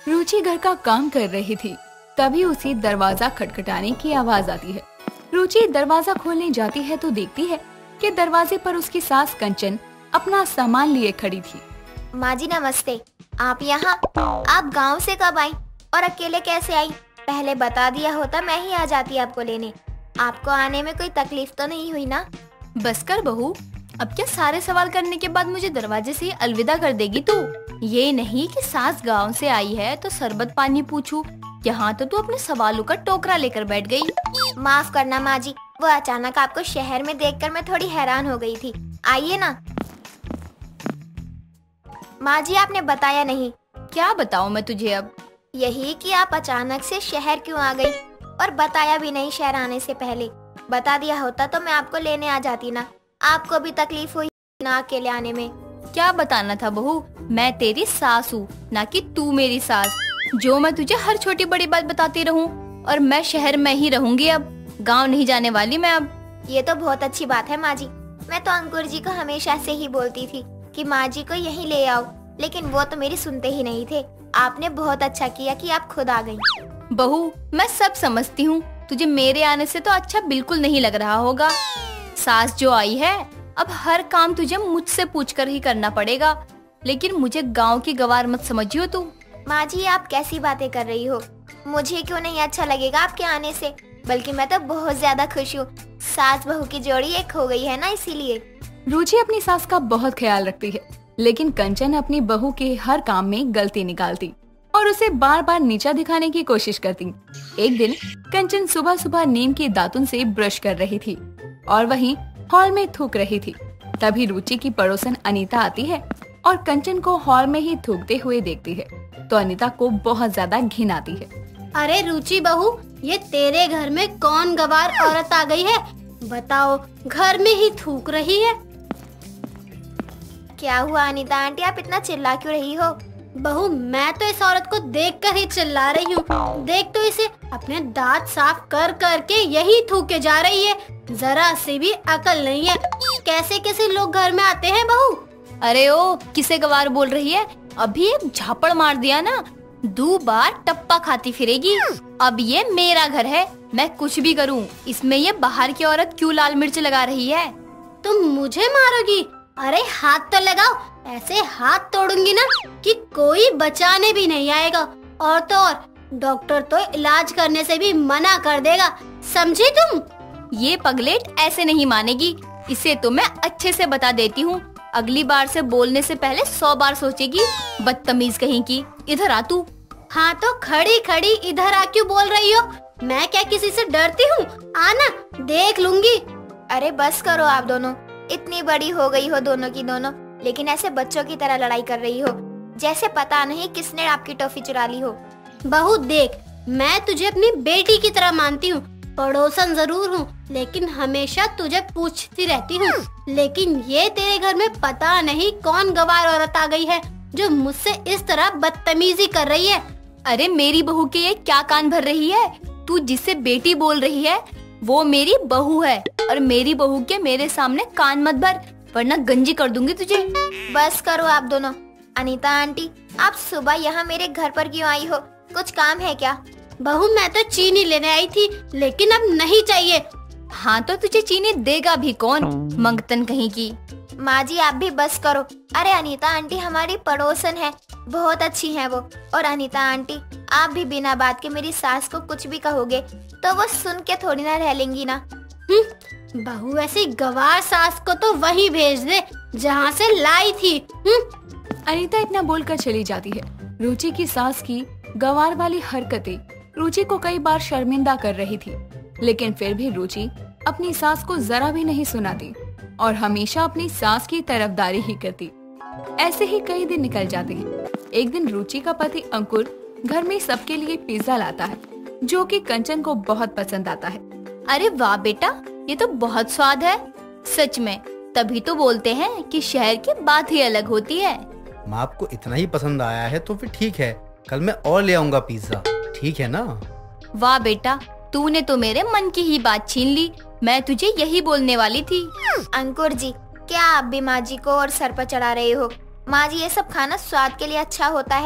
रुचि घर का काम कर रही थी, तभी उसे दरवाजा खटखटाने की आवाज आती है। रुचि दरवाजा खोलने जाती है तो देखती है कि दरवाजे पर उसकी सास कंचन अपना सामान लिए खड़ी थी। माँ जी नमस्ते, आप यहाँ? आप गांव से कब आई और अकेले कैसे आई? पहले बता दिया होता मैं ही आ जाती आपको लेने। आपको आने में कोई तकलीफ तो नहीं हुई ना? बस कर बहू, अब क्या सारे सवाल करने के बाद मुझे दरवाजे से ही अलविदा कर देगी तू? ये नहीं कि सास गांव से आई है तो शरबत पानी पूछूं। यहाँ तो तू अपने सवालों का टोकरा लेकर बैठ गई। माफ करना माँ जी, वो अचानक आपको शहर में देखकर मैं थोड़ी हैरान हो गई थी। आइए ना। माँ जी आपने बताया नहीं। क्या बताऊँ मैं तुझे अब? यही कि आप अचानक से शहर क्यों आ गई, और बताया भी नहीं शहर आने से पहले। बता दिया होता तो मैं आपको लेने आ जाती ना। आपको भी तकलीफ हुई ना अकेले आने में? क्या बताना था बहू, मैं तेरी सास हूँ ना कि तू मेरी सास। जो मैं तुझे हर छोटी बड़ी बात बताती रहूँ, और मैं शहर में ही रहूंगी, अब गांव नहीं जाने वाली मैं अब। ये तो बहुत अच्छी बात है माँ जी। मैं तो अंकुर जी को हमेशा से ही बोलती थी कि माँ जी को यहीं ले आओ, लेकिन वो तो मेरी सुनते ही नहीं थे। आपने बहुत अच्छा किया कि आप खुद आ गई। बहू मैं सब समझती हूँ, तुझे मेरे आने से तो अच्छा बिल्कुल नहीं लग रहा होगा। सास जो आई है, अब हर काम तुझे मुझसे पूछकर ही करना पड़ेगा, लेकिन मुझे गांव की गवार मत समझियो तू। माँ जी आप कैसी बातें कर रही हो? मुझे क्यों नहीं अच्छा लगेगा आपके आने से, बल्कि मैं तो बहुत ज्यादा खुश हूँ। सास बहू की जोड़ी एक हो गई है ना, इसीलिए। रुचि अपनी सास का बहुत ख्याल रखती है, लेकिन कंचन अपनी बहू के हर काम में गलती निकालती और उसे बार बार नीचा दिखाने की कोशिश करती। एक दिन कंचन सुबह सुबह नीम के दातुन से ब्रश कर रही थी और वहीं हॉल में थूक रही थी। तभी रुचि की पड़ोसन अनीता आती है और कंचन को हॉल में ही थूकते हुए देखती है, तो अनीता को बहुत ज्यादा घिन आती है। अरे रुचि बहू, ये तेरे घर में कौन गवार औरत आ गई है? बताओ, घर में ही थूक रही है। क्या हुआ अनीता आंटी, आप इतना चिल्ला क्यों रही हो? बहू मैं तो इस औरत को देखकर ही चिल्ला रही हूँ। देख तो इसे, अपने दांत साफ कर करके यही थूके जा रही है। जरा से भी अकल नहीं है। कैसे कैसे लोग घर में आते हैं बहू? अरे ओ, किसे गवार बोल रही है? अभी एक झापड़ मार दिया ना, 2 बार टप्पा खाती फिरेगी। अब ये मेरा घर है, मैं कुछ भी करूँ, इसमें ये बाहर की औरत क्यों लाल मिर्च लगा रही है? तुम मुझे मारोगी? अरे हाथ तो लगाओ, ऐसे हाथ तोड़ूंगी ना कि कोई बचाने भी नहीं आएगा। और तो और डॉक्टर तो इलाज करने से भी मना कर देगा, समझी तुम? ये पगलेट ऐसे नहीं मानेगी, इसे तो मैं अच्छे से बता देती हूँ। अगली बार से बोलने से पहले 100 बार सोचेगी, बदतमीज कहीं की। इधर आ तू। हाँ तो खड़ी खड़ी इधर आ क्यों बोल रही हो? मैं क्या किसी से डरती हूँ? आना, देख लूंगी। अरे बस करो आप दोनों, इतनी बड़ी हो गई हो दोनों की दोनों, लेकिन ऐसे बच्चों की तरह लड़ाई कर रही हो, जैसे पता नहीं किसने आपकी टॉफी चुरा ली हो। बहू देख, मैं तुझे अपनी बेटी की तरह मानती हूँ, पड़ोसन जरूर हूँ, लेकिन हमेशा तुझे पूछती रहती हूँ। लेकिन ये तेरे घर में पता नहीं कौन गवार औरत आ गई है जो मुझसे इस तरह बदतमीजी कर रही है। अरे मेरी बहू के ये क्या कान भर रही है? तू जिससे बेटी बोल रही है वो मेरी बहू है, और मेरी बहू के मेरे सामने कान मत भर, वरना गंजी कर दूंगी तुझे। बस करो आप दोनों। अनीता आंटी, आप सुबह यहाँ मेरे घर पर क्यों आई हो? कुछ काम है क्या? बहू मैं तो चीनी लेने आई थी, लेकिन अब नहीं चाहिए। हाँ तो तुझे चीनी देगा भी कौन, मंगतन कहीं की। माँ जी आप भी बस करो। अरे अनीता आंटी हमारी पड़ोसन है, बहुत अच्छी है वो। और अनीता आंटी, आप भी बिना बात के मेरी सास को कुछ भी कहोगे तो वो सुन के थोड़ी ना रह लेंगी ना। बहू ऐसी गवार सास को तो वहीं भेज दे जहाँ से लाई थी। अनीता इतना बोलकर चली जाती है। रुचि की सास की गवार वाली हरकतें रुचि को कई बार शर्मिंदा कर रही थी, लेकिन फिर भी रुचि अपनी सास को जरा भी नहीं सुनाती और हमेशा अपनी सास की तरफदारी ही करती। ऐसे ही कई दिन निकल जाते हैं। एक दिन रुचि का पति अंकुर घर में सबके लिए पिज्जा लाता है, जो कि कंचन को बहुत पसंद आता है। अरे वाह बेटा, ये तो बहुत स्वाद है सच में। तभी तो बोलते हैं कि शहर की बात ही अलग होती है। माँ आपको इतना ही पसंद आया है तो फिर ठीक है, कल मैं और ले आऊंगा पिज्जा, ठीक है ना? वाह बेटा, तूने तो मेरे मन की ही बात छीन ली, मैं तुझे यही बोलने वाली थी। अंकुर जी, क्या आप भी माँ जी को और सर पर चढ़ा रहे हो? माँ जी ये सब खाना स्वाद के लिए अच्छा होता है,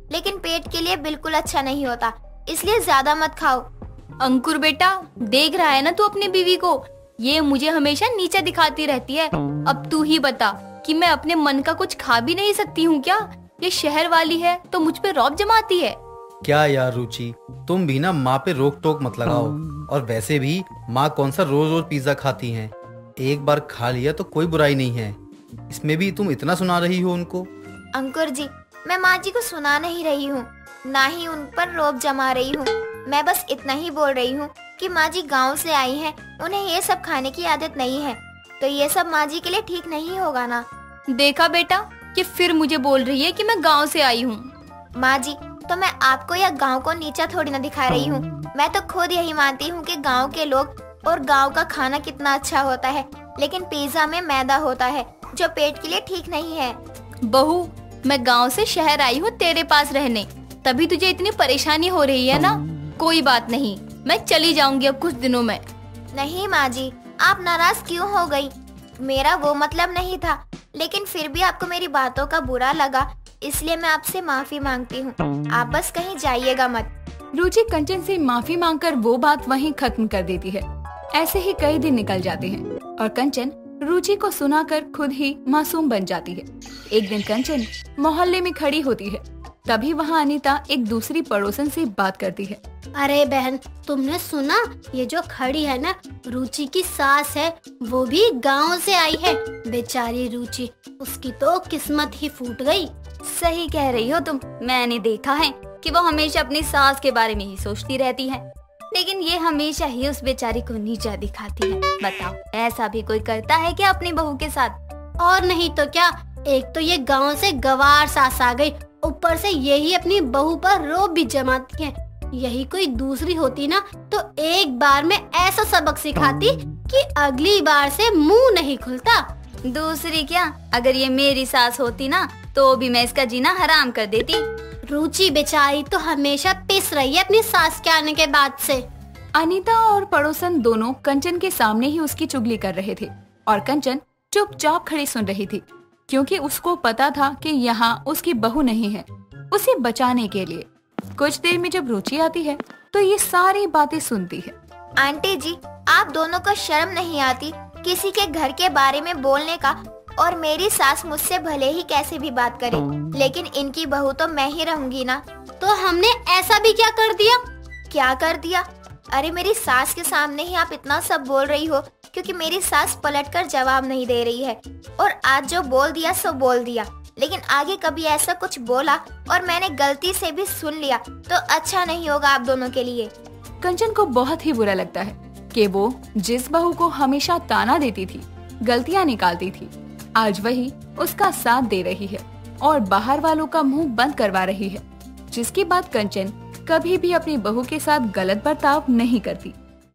लेकिन पेट के लिए बिल्कुल अच्छा नहीं होता, इसलिए ज्यादा मत खाओ। अंकुर बेटा, देख रहा है ना तू अपनी बीवी को, ये मुझे हमेशा नीचे दिखाती रहती है। अब तू ही बता कि मैं अपने मन का कुछ खा भी नहीं सकती हूँ क्या? ये शहर वाली है तो मुझ पे रौब जमाती है। क्या यार रुचि, तुम भी ना माँ पे रोक टोक मत लगाओ। और वैसे भी माँ कौन सा रोज रोज पिज्जा खाती हैं, एक बार खा लिया तो कोई बुराई नहीं है। इसमें भी तुम इतना सुना रही हो उनको। अंकुर जी, मैं माँ जी को सुना नहीं रही हूँ, ना ही उन पर रौब जमा रही हूँ। मैं बस इतना ही बोल रही हूँ कि माँ जी गाँव से आई हैं, उन्हें ये सब खाने की आदत नहीं है, तो ये सब माँ जी के लिए ठीक नहीं होगा ना। देखा बेटा, कि फिर मुझे बोल रही है कि मैं गांव से आई हूँ। माँ जी, तो मैं आपको या गांव को नीचा थोड़ी ना दिखा रही हूँ। मैं तो खुद यही मानती हूँ कि गांव के लोग और गांव का खाना कितना अच्छा होता है, लेकिन पिज्जा में मैदा होता है जो पेट के लिए ठीक नहीं है। बहू, मैं गांव से शहर आई हूँ तेरे पास रहने, तभी तुझे इतनी परेशानी हो रही है ना। कोई बात नहीं, मैं चली जाऊंगी अब कुछ दिनों में। नहीं माँ जी, आप नाराज क्यों हो गई? मेरा वो मतलब नहीं था, लेकिन फिर भी आपको मेरी बातों का बुरा लगा, इसलिए मैं आपसे माफी मांगती हूँ। आप बस कहीं जाइएगा मत। रुचि कंचन से माफी मांगकर वो बात वहीं खत्म कर देती है। ऐसे ही कई दिन निकल जाते हैं और कंचन रुचि को सुनाकर खुद ही मासूम बन जाती है। एक दिन कंचन मोहल्ले में खड़ी होती है, तभी वहाँ अनीता एक दूसरी पड़ोसन से बात करती है। अरे बहन, तुमने सुना? ये जो खड़ी है ना, रुचि की सास है, वो भी गांव से आई है। बेचारी रुचि, उसकी तो किस्मत ही फूट गई। सही कह रही हो तुम। मैंने देखा है कि वो हमेशा अपनी सास के बारे में ही सोचती रहती है, लेकिन ये हमेशा ही उस बेचारी को नीचा दिखाती है। बताओ, ऐसा भी कोई करता है क्या अपनी बहू के साथ? और नहीं तो क्या, एक तो ये गांव से गवार सास आ गई, ऊपर से यही अपनी बहू पर रोब भी जमाती है। यही कोई दूसरी होती ना तो एक बार में ऐसा सबक सिखाती कि अगली बार से मुंह नहीं खुलता। दूसरी क्या, अगर ये मेरी सास होती ना तो भी मैं इसका जीना हराम कर देती। रुचि बेचारी तो हमेशा पिस रही है अपनी सास के आने के बाद से। अनीता और पड़ोसन दोनों कंचन के सामने ही उसकी चुगली कर रहे थे और कंचन चुपचाप खड़ी सुन रही थी, क्योंकि उसको पता था कि यहाँ उसकी बहू नहीं है। उसे बचाने के लिए कुछ देर में जब रुचि आती है तो ये सारी बातें सुनती है। आंटी जी, आप दोनों को शर्म नहीं आती किसी के घर के बारे में बोलने का? और मेरी सास मुझसे भले ही कैसे भी बात करे, लेकिन इनकी बहू तो मैं ही रहूंगी ना। तो हमने ऐसा भी क्या कर दिया? क्या कर दिया? अरे मेरी सास के सामने ही आप इतना सब बोल रही हो क्योंकि मेरी सास पलटकर जवाब नहीं दे रही है। और आज जो बोल दिया सो बोल दिया, लेकिन आगे कभी ऐसा कुछ बोला और मैंने गलती से भी सुन लिया तो अच्छा नहीं होगा आप दोनों के लिए। कंचन को बहुत ही बुरा लगता है कि वो जिस बहू को हमेशा ताना देती थी, गलतियाँ निकालती थी, आज वही उसका साथ दे रही है और बाहर वालों का मुंह बंद करवा रही है, जिसके बाद कंचन कभी भी अपनी बहू के साथ गलत बर्ताव नहीं करती।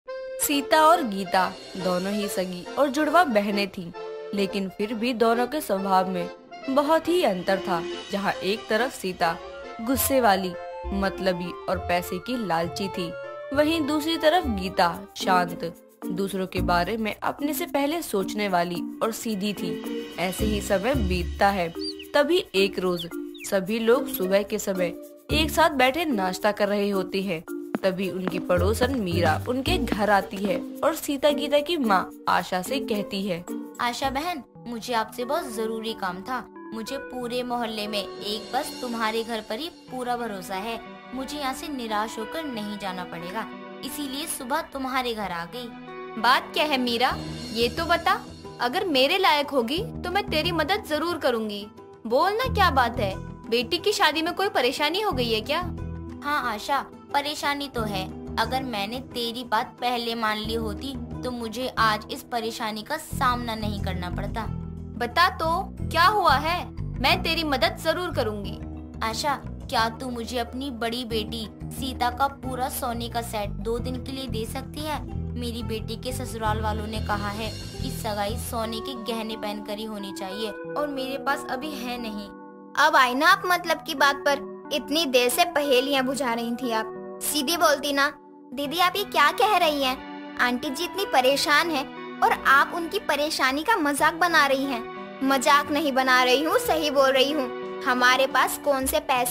सीता और गीता दोनों ही सगी और जुड़वा बहनें थीं, लेकिन फिर भी दोनों के स्वभाव में बहुत ही अंतर था। जहाँ एक तरफ सीता गुस्से वाली, मतलबी और पैसे की लालची थी, वहीं दूसरी तरफ गीता शांत, दूसरों के बारे में अपने से पहले सोचने वाली और सीधी थी। ऐसे ही समय बीतता है। तभी एक रोज सभी लोग सुबह के समय एक साथ बैठे नाश्ता कर रहे होते हैं। तभी उनकी पड़ोसन मीरा उनके घर आती है और सीता गीता की माँ आशा से कहती है, आशा बहन, मुझे आपसे बहुत जरूरी काम था। मुझे पूरे मोहल्ले में एक बस तुम्हारे घर पर ही पूरा भरोसा है। मुझे यहाँ से निराश होकर नहीं जाना पड़ेगा, इसीलिए सुबह तुम्हारे घर आ गई। बात क्या है मीरा, ये तो बता। अगर मेरे लायक होगी तो मैं तेरी मदद जरूर करूँगी। बोलना क्या बात है, बेटी की शादी में कोई परेशानी हो गई है क्या? हाँ आशा, परेशानी तो है। अगर मैंने तेरी बात पहले मान ली होती तो मुझे आज इस परेशानी का सामना नहीं करना पड़ता। बता तो क्या हुआ है, मैं तेरी मदद जरूर करूँगी। आशा, क्या तू मुझे अपनी बड़ी बेटी सीता का पूरा सोने का सेट 2 दिन के लिए दे सकती है? मेरी बेटी के ससुराल वालों ने कहा है कि सगाई सोने के गहने पहनकर ही होनी चाहिए और मेरे पास अभी है नहीं। अब आई ना आप मतलब की बात पर। इतनी देर से पहेलियां बुझा रही थी आप, सीधी बोलती ना। दीदी आप ये क्या कह रही हैं? आंटी जी इतनी परेशान है और आप उनकी परेशानी का मजाक बना रही हैं। मजाक नहीं बना रही हूँ, सही बोल रही हूँ। हमारे पास कौन से पैसे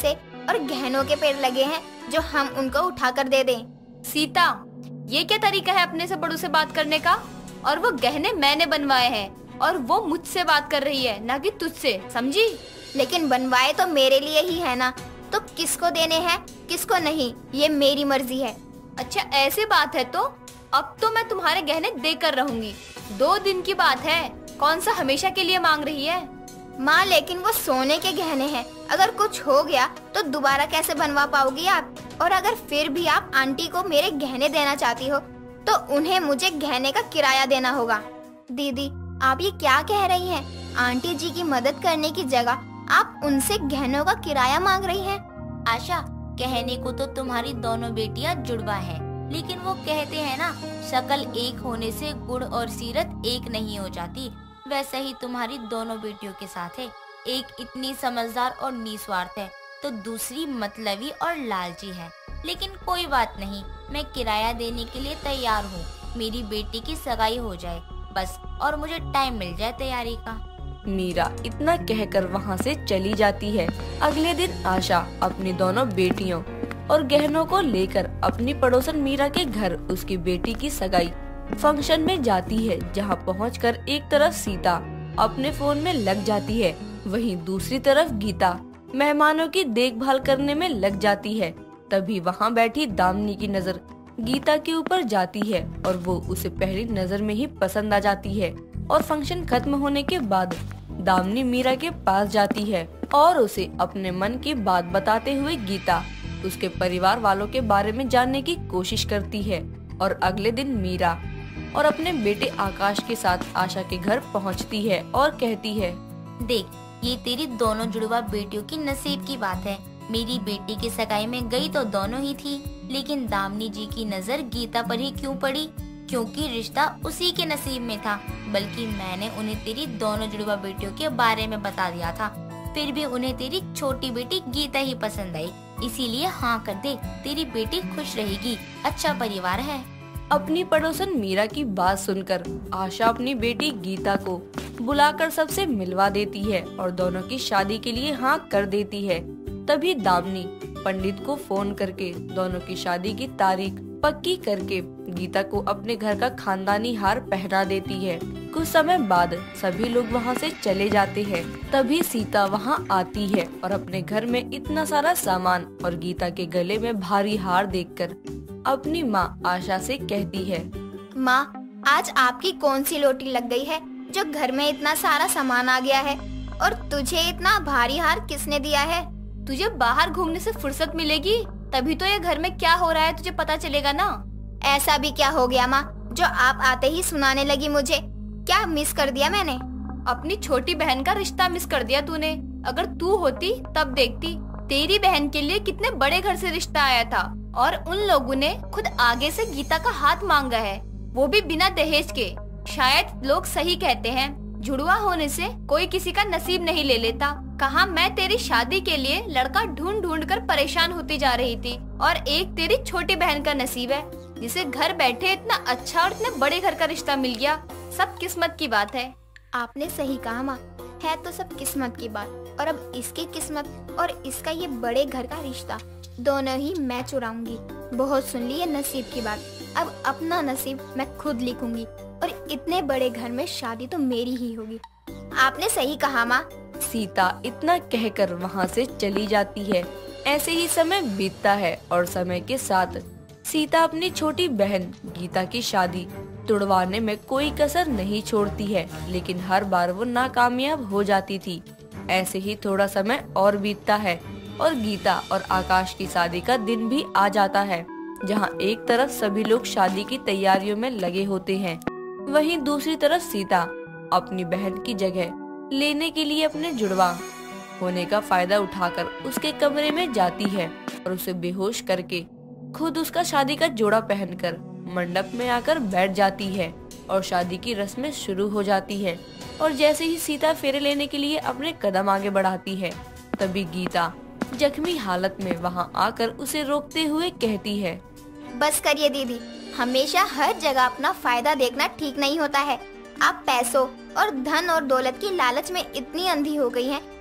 और गहनों के पेड़ लगे हैं जो हम उनको उठा कर दे दें। सीता, ये क्या तरीका है अपने से बड़ों से बात करने का? और वो गहने मैंने बनवाए हैं और वो मुझसे बात कर रही है, ना कि तुझसे, समझी? लेकिन बनवाए तो मेरे लिए ही है ना, तो किसको देने हैं किसको नहीं, ये मेरी मर्जी है। अच्छा, ऐसी बात है तो अब तो मैं तुम्हारे गहने देकर रहूंगी। 2 दिन की बात है, कौन सा हमेशा के लिए मांग रही है? माँ, लेकिन वो सोने के गहने हैं, अगर कुछ हो गया तो दोबारा कैसे बनवा पाओगी आप? और अगर फिर भी आप आंटी को मेरे गहने देना चाहती हो तो उन्हें मुझे गहने का किराया देना होगा। दीदी, आप ये क्या कह रही हैं? आंटी जी की मदद करने की जगह आप उनसे गहनों का किराया मांग रही हैं? आशा, कहने को तो तुम्हारी दोनों बेटियां जुड़वा हैं, लेकिन वो कहते हैं ना, शक्ल एक होने से गुण और सीरत एक नहीं हो जाती। वैसे ही तुम्हारी दोनों बेटियों के साथ है। एक इतनी समझदार और निस्वार्थ है तो दूसरी मतलबी और लालची है। लेकिन कोई बात नहीं, मैं किराया देने के लिए तैयार हूँ। मेरी बेटी की सगाई हो जाए बस, और मुझे टाइम मिल जाए तैयारी का। मीरा इतना कहकर वहाँ से चली जाती है। अगले दिन आशा अपनी दोनों बेटियों और गहनों को लेकर अपनी पड़ोसन मीरा के घर उसकी बेटी की सगाई फंक्शन में जाती है, जहाँ पहुंचकर एक तरफ सीता अपने फोन में लग जाती है, वहीं दूसरी तरफ गीता मेहमानों की देखभाल करने में लग जाती है। तभी वहाँ बैठी दामिनी की नजर गीता के ऊपर जाती है और वो उसे पहली नजर में ही पसंद आ जाती है। और फंक्शन खत्म होने के बाद दामिनी मीरा के पास जाती है और उसे अपने मन की बात बताते हुए गीता उसके परिवार वालों के बारे में जानने की कोशिश करती है। और अगले दिन मीरा और अपने बेटे आकाश के साथ आशा के घर पहुंचती है और कहती है, देख, ये तेरी दोनों जुड़वा बेटियों की नसीब की बात है। मेरी बेटी की सगाई में गई तो दोनों ही थी, लेकिन दामिनी जी की नजर गीता पर ही क्यों पड़ी? क्योंकि रिश्ता उसी के नसीब में था। बल्कि मैंने उन्हें तेरी दोनों जुड़वा बेटियों के बारे में बता दिया था, फिर भी उन्हें तेरी छोटी बेटी गीता ही पसंद आई। इसीलिए हाँ कर दे, तेरी बेटी खुश रहेगी, अच्छा परिवार है। अपनी पड़ोसन मीरा की बात सुनकर आशा अपनी बेटी गीता को बुलाकर सबसे मिलवा देती है और दोनों की शादी के लिए हाँ कर देती है। तभी दामिनी पंडित को फोन करके दोनों की शादी की तारीख पक्की करके गीता को अपने घर का खानदानी हार पहना देती है। कुछ समय बाद सभी लोग वहाँ से चले जाते हैं। तभी सीता वहाँ आती है और अपने घर में इतना सारा सामान और गीता के गले में भारी हार देखकर अपनी माँ आशा से कहती है, माँ, आज आपकी कौन सी लोटी लग गई है जो घर में इतना सारा सामान आ गया है? और तुझे इतना भारी हार किसने दिया है? तुझे बाहर घूमने से फुर्सत मिलेगी, तभी तो ये घर में क्या हो रहा है तुझे पता चलेगा ना। ऐसा भी क्या हो गया माँ, जो आप आते ही सुनाने लगी मुझे? क्या मिस कर दिया मैंने? अपनी छोटी बहन का रिश्ता मिस कर दिया तूने। अगर तू होती तब देखती, तेरी बहन के लिए कितने बड़े घर से रिश्ता आया था और उन लोगों ने खुद आगे से गीता का हाथ मांगा है, वो भी बिना दहेज के। शायद लोग सही कहते हैं, जुड़वा होने से कोई किसी का नसीब नहीं ले लेता। कहाँ मैं तेरी शादी के लिए लड़का ढूंढ ढूंढ कर परेशान होती जा रही थी, और एक तेरी छोटी बहन का नसीब है जिसे घर बैठे इतना अच्छा और इतने बड़े घर का रिश्ता मिल गया। सब किस्मत की बात है। आपने सही कहा माँ, है तो सब किस्मत की बात। और अब इसकी किस्मत और इसका ये बड़े घर का रिश्ता दोनों ही मैं चुराऊंगी। बहुत सुन ली ये नसीब की बात, अब अपना नसीब मैं खुद लिखूंगी और इतने बड़े घर में शादी तो मेरी ही होगी। आपने सही कहा माँ। सीता इतना कहकर वहाँ से चली जाती है। ऐसे ही समय बीतता है और समय के साथ सीता अपनी छोटी बहन गीता की शादी तुड़वाने में कोई कसर नहीं छोड़ती है, लेकिन हर बार वो नाकामयाब हो जाती थी। ऐसे ही थोड़ा समय और बीतता है और गीता और आकाश की शादी का दिन भी आ जाता है, जहाँ एक तरफ सभी लोग शादी की तैयारियों में लगे होते हैं, वहीं दूसरी तरफ सीता अपनी बहन की जगह लेने के लिए अपने जुड़वा होने का फायदा उठाकर उसके कमरे में जाती है और उसे बेहोश करके खुद उसका शादी का जोड़ा पहनकर मंडप में आकर बैठ जाती है और शादी की रस्में शुरू हो जाती है। और जैसे ही सीता फेरे लेने के लिए अपने कदम आगे बढ़ाती है, तभी गीता जख्मी हालत में वहां आकर उसे रोकते हुए कहती है, बस करिए दीदी, हमेशा हर जगह अपना फायदा देखना ठीक नहीं होता है। आप पैसों और धन और दौलत की लालच में इतनी अंधी हो गई हैं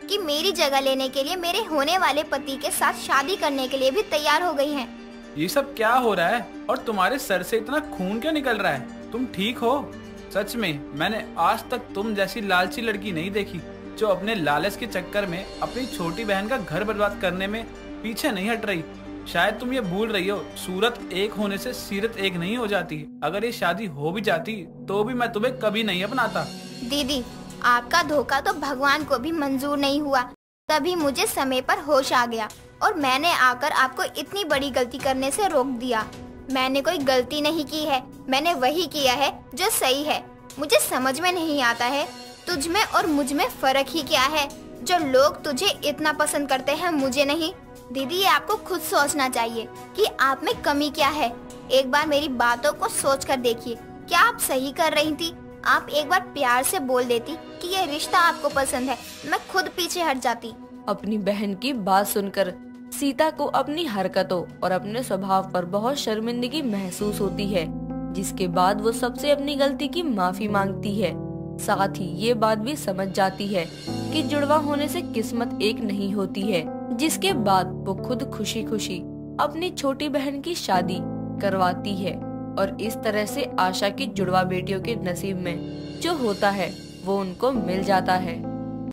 कि मेरी जगह लेने के लिए मेरे होने वाले पति के साथ शादी करने के लिए भी तैयार हो गई हैं। ये सब क्या हो रहा है और तुम्हारे सर से इतना खून क्यों निकल रहा है? तुम ठीक हो? सच में मैंने आज तक तुम जैसी लालची लड़की नहीं देखी जो अपने लालच के चक्कर में अपनी छोटी बहन का घर बर्बाद करने में पीछे नहीं हट रही। शायद तुम ये भूल रही हो, सूरत एक होने से सीरत एक नहीं हो जाती। अगर ये शादी हो भी जाती तो भी मैं तुम्हें कभी नहीं अपनाता। दीदी, आपका धोखा तो भगवान को भी मंजूर नहीं हुआ। तभी मुझे समय पर होश आ गया और मैंने आकर आपको इतनी बड़ी गलती करने से रोक दिया। मैंने कोई गलती नहीं की है, मैंने वही किया है जो सही है। मुझे समझ में नहीं आता है तुझ में और मुझ में फर्क ही क्या है, जो लोग तुझे इतना पसंद करते हैं मुझे नहीं। दीदी, ये आपको खुद सोचना चाहिए कि आप में कमी क्या है। एक बार मेरी बातों को सोच कर देखिए, क्या आप सही कर रही थी? आप एक बार प्यार से बोल देती कि ये रिश्ता आपको पसंद है, मैं खुद पीछे हट जाती। अपनी बहन की बात सुनकर सीता को अपनी हरकतों और अपने स्वभाव पर बहुत शर्मिंदगी महसूस होती है, जिसके बाद वो सबसे अपनी गलती की माफी मांगती है। साथ ही ये बात भी समझ जाती है कि जुड़वा होने से किस्मत एक नहीं होती है, जिसके बाद वो खुद खुशी खुशी अपनी छोटी बहन की शादी करवाती है और इस तरह से आशा की जुड़वा बेटियों के नसीब में जो होता है वो उनको मिल जाता है।